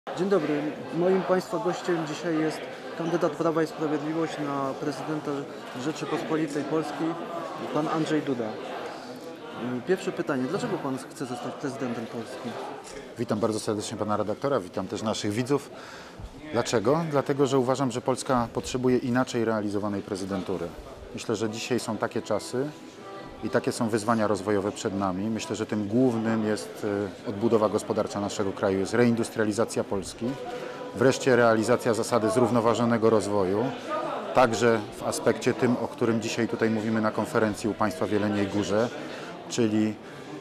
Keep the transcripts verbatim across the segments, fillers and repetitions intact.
Dzień dobry. Moim Państwa gościem dzisiaj jest kandydat Prawa i Sprawiedliwość na prezydenta Rzeczypospolitej Polskiej, pan Andrzej Duda. Pierwsze pytanie, dlaczego pan chce zostać prezydentem Polski? Witam bardzo serdecznie pana redaktora, witam też naszych widzów. Dlaczego? Dlatego, że uważam, że Polska potrzebuje inaczej realizowanej prezydentury. Myślę, że dzisiaj są takie czasy i takie są wyzwania rozwojowe przed nami. Myślę, że tym głównym jest odbudowa gospodarcza naszego kraju, jest reindustrializacja Polski, wreszcie realizacja zasady zrównoważonego rozwoju, także w aspekcie tym, o którym dzisiaj tutaj mówimy na konferencji u Państwa w Jeleniej Górze, czyli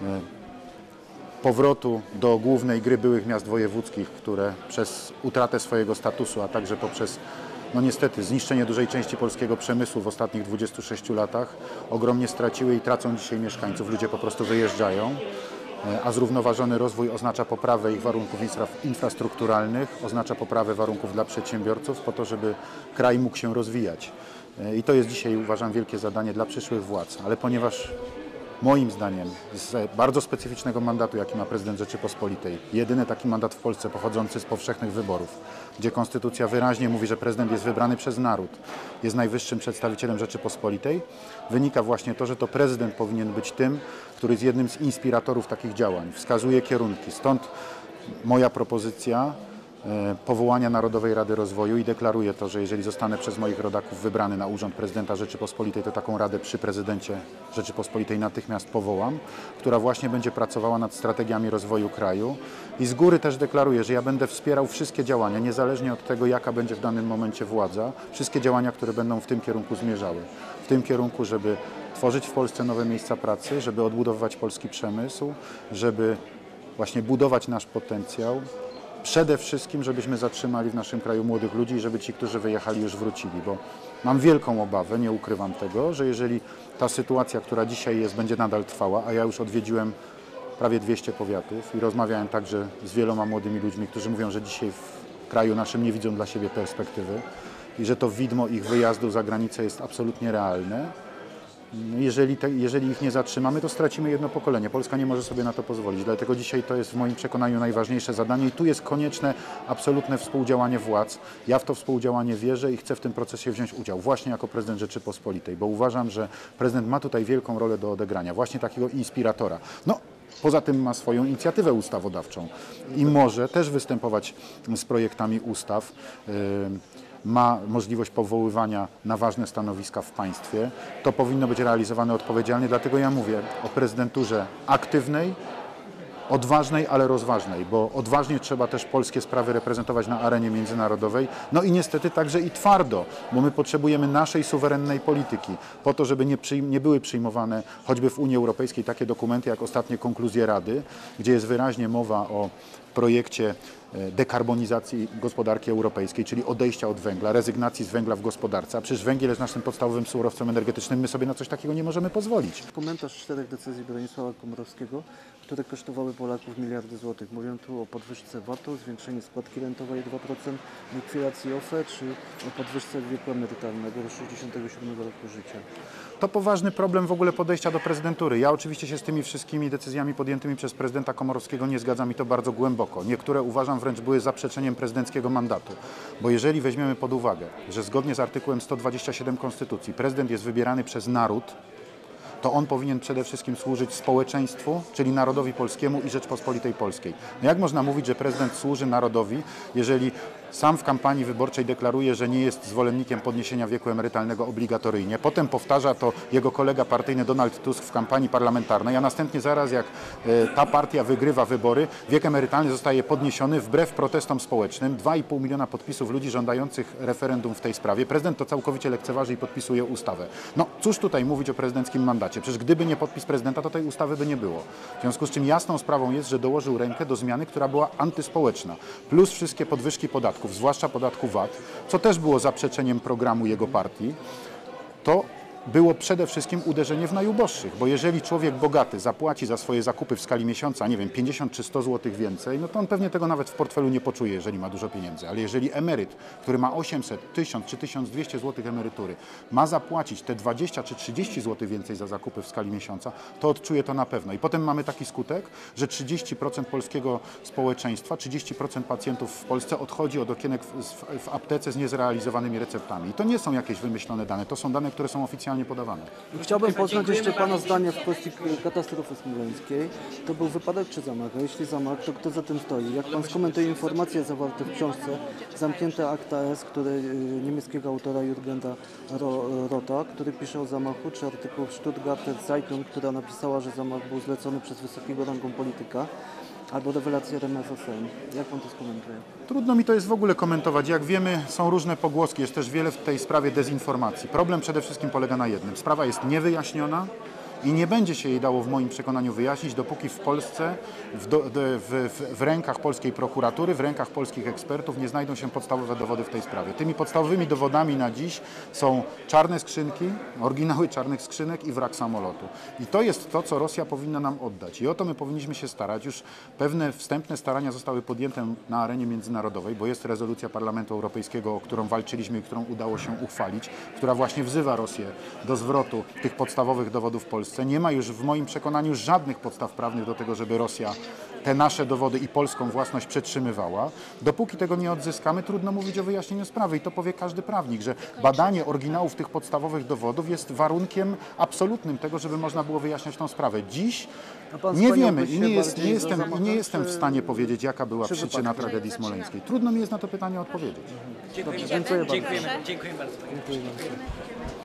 powrotu do głównej gry byłych miast wojewódzkich, które przez utratę swojego statusu, a także poprzez no niestety zniszczenie dużej części polskiego przemysłu w ostatnich dwudziestu sześciu latach ogromnie straciły i tracą dzisiaj mieszkańców. Ludzie po prostu wyjeżdżają, a zrównoważony rozwój oznacza poprawę ich warunków infrastrukturalnych, oznacza poprawę warunków dla przedsiębiorców po to, żeby kraj mógł się rozwijać. I to jest dzisiaj, uważam, wielkie zadanie dla przyszłych władz, ale ponieważ moim zdaniem z bardzo specyficznego mandatu, jaki ma prezydent Rzeczypospolitej, jedyny taki mandat w Polsce pochodzący z powszechnych wyborów, gdzie konstytucja wyraźnie mówi, że prezydent jest wybrany przez naród, jest najwyższym przedstawicielem Rzeczypospolitej, wynika właśnie to, że to prezydent powinien być tym, który jest jednym z inspiratorów takich działań, wskazuje kierunki. Stąd moja propozycja powołania Narodowej Rady Rozwoju i deklaruję to, że jeżeli zostanę przez moich rodaków wybrany na urząd prezydenta Rzeczypospolitej, to taką radę przy prezydencie Rzeczypospolitej natychmiast powołam, która właśnie będzie pracowała nad strategiami rozwoju kraju i z góry też deklaruję, że ja będę wspierał wszystkie działania, niezależnie od tego, jaka będzie w danym momencie władza, wszystkie działania, które będą w tym kierunku zmierzały. W tym kierunku, żeby tworzyć w Polsce nowe miejsca pracy, żeby odbudowywać polski przemysł, żeby właśnie budować nasz potencjał. Przede wszystkim, żebyśmy zatrzymali w naszym kraju młodych ludzi i żeby ci, którzy wyjechali, już wrócili, bo mam wielką obawę, nie ukrywam tego, że jeżeli ta sytuacja, która dzisiaj jest, będzie nadal trwała, a ja już odwiedziłem prawie dwieście powiatów i rozmawiałem także z wieloma młodymi ludźmi, którzy mówią, że dzisiaj w kraju naszym nie widzą dla siebie perspektywy i że to widmo ich wyjazdu za granicę jest absolutnie realne. Jeżeli, te, jeżeli ich nie zatrzymamy, to stracimy jedno pokolenie. Polska nie może sobie na to pozwolić. Dlatego dzisiaj to jest w moim przekonaniu najważniejsze zadanie i tu jest konieczne absolutne współdziałanie władz. Ja w to współdziałanie wierzę i chcę w tym procesie wziąć udział właśnie jako prezydent Rzeczypospolitej, bo uważam, że prezydent ma tutaj wielką rolę do odegrania, właśnie takiego inspiratora. No, poza tym ma swoją inicjatywę ustawodawczą i może też występować z projektami ustaw. Yy, ma możliwość powoływania na ważne stanowiska w państwie. To powinno być realizowane odpowiedzialnie, dlatego ja mówię o prezydenturze aktywnej, odważnej, ale rozważnej, bo odważnie trzeba też polskie sprawy reprezentować na arenie międzynarodowej, no i niestety także i twardo, bo my potrzebujemy naszej suwerennej polityki, po to, żeby nie, nie były przyjmowane choćby w Unii Europejskiej takie dokumenty jak ostatnie konkluzje Rady, gdzie jest wyraźnie mowa o projekcie dekarbonizacji gospodarki europejskiej, czyli odejścia od węgla, rezygnacji z węgla w gospodarce, a przecież węgiel jest naszym podstawowym surowcem energetycznym, my sobie na coś takiego nie możemy pozwolić. Komentarz czterech decyzji Bronisława Komorowskiego, które kosztowały Polaków miliardy złotych. Mówią tu o podwyżce V A T-u, zwiększeniu składki rentowej dwa procent, likwidacji O F E czy o podwyżce wieku emerytalnego do sześćdziesiątego siódmego roku życia. To poważny problem w ogóle podejścia do prezydentury. Ja oczywiście się z tymi wszystkimi decyzjami podjętymi przez prezydenta Komorowskiego nie zgadzam i to bardzo głęboko. Niektóre uważam wręcz były zaprzeczeniem prezydenckiego mandatu. Bo jeżeli weźmiemy pod uwagę, że zgodnie z artykułem sto dwudziestym siódmym Konstytucji prezydent jest wybierany przez naród, to on powinien przede wszystkim służyć społeczeństwu, czyli narodowi polskiemu i Rzeczpospolitej Polskiej. No jak można mówić, że prezydent służy narodowi, jeżeli sam w kampanii wyborczej deklaruje, że nie jest zwolennikiem podniesienia wieku emerytalnego obligatoryjnie. Potem powtarza to jego kolega partyjny Donald Tusk w kampanii parlamentarnej, a następnie zaraz jak ta partia wygrywa wybory, wiek emerytalny zostaje podniesiony wbrew protestom społecznym. dwa i pół miliona podpisów ludzi żądających referendum w tej sprawie. Prezydent to całkowicie lekceważy i podpisuje ustawę. No cóż tutaj mówić o prezydenckim mandacie? Przecież gdyby nie podpis prezydenta, to tej ustawy by nie było. W związku z czym jasną sprawą jest, że dołożył rękę do zmiany, która była antyspołeczna. Plus wszystkie podwyżki podatków, zwłaszcza podatku V A T, co też było zaprzeczeniem programu jego partii, to było przede wszystkim uderzenie w najuboższych, bo jeżeli człowiek bogaty zapłaci za swoje zakupy w skali miesiąca, nie wiem, pięćdziesiąt czy sto złotych więcej, no to on pewnie tego nawet w portfelu nie poczuje, jeżeli ma dużo pieniędzy. Ale jeżeli emeryt, który ma osiemset, tysiąc czy tysiąc dwieście złotych emerytury, ma zapłacić te dwadzieścia czy trzydzieści złotych więcej za zakupy w skali miesiąca, to odczuje to na pewno. I potem mamy taki skutek, że trzydzieści procent polskiego społeczeństwa, trzydzieści procent pacjentów w Polsce odchodzi od okienek w, w, w aptece z niezrealizowanymi receptami. I to nie są jakieś wymyślone dane, to są dane, które są oficjalnie podawane. Chciałbym poznać jeszcze Pana zdanie w kwestii katastrofy smoleńskiej. To był wypadek czy zamach? A jeśli zamach, to kto za tym stoi? Jak Pan skomentuje informacje zawarte w książce Zamknięte akta S, który, y, niemieckiego autora Jürgena Ro, Rota, który pisze o zamachu, czy artykuł Stuttgarter Zeitung, która napisała, że zamach był zlecony przez wysokiego rangą polityka, albo rewelacje R M F F M. Jak Pan to skomentuje? Trudno mi to jest w ogóle komentować. Jak wiemy, są różne pogłoski, jest też wiele w tej sprawie dezinformacji. Problem przede wszystkim polega na jednym. Sprawa jest niewyjaśniona i nie będzie się jej dało w moim przekonaniu wyjaśnić, dopóki w Polsce, w, do, w, w, w rękach polskiej prokuratury, w rękach polskich ekspertów nie znajdą się podstawowe dowody w tej sprawie. Tymi podstawowymi dowodami na dziś są czarne skrzynki, oryginały czarnych skrzynek i wrak samolotu. I to jest to, co Rosja powinna nam oddać. I o to my powinniśmy się starać. Już pewne wstępne starania zostały podjęte na arenie międzynarodowej, bo jest rezolucja Parlamentu Europejskiego, o którą walczyliśmy i którą udało się uchwalić, która właśnie wzywa Rosję do zwrotu tych podstawowych dowodów w Polsce. Nie ma już w moim przekonaniu żadnych podstaw prawnych do tego, żeby Rosja te nasze dowody i polską własność przetrzymywała. Dopóki tego nie odzyskamy, trudno mówić o wyjaśnieniu sprawy i to powie każdy prawnik, że badanie oryginałów tych podstawowych dowodów jest warunkiem absolutnym tego, żeby można było wyjaśniać tą sprawę. Dziś nie wiemy i nie, jest, nie, jestem, i nie jestem w stanie powiedzieć, jaka była przyczyna tragedii smoleńskiej. Trudno mi jest na to pytanie odpowiedzieć. Dobrze, dziękuję bardzo. Dziękujemy, dziękuję bardzo. Dziękuję bardzo.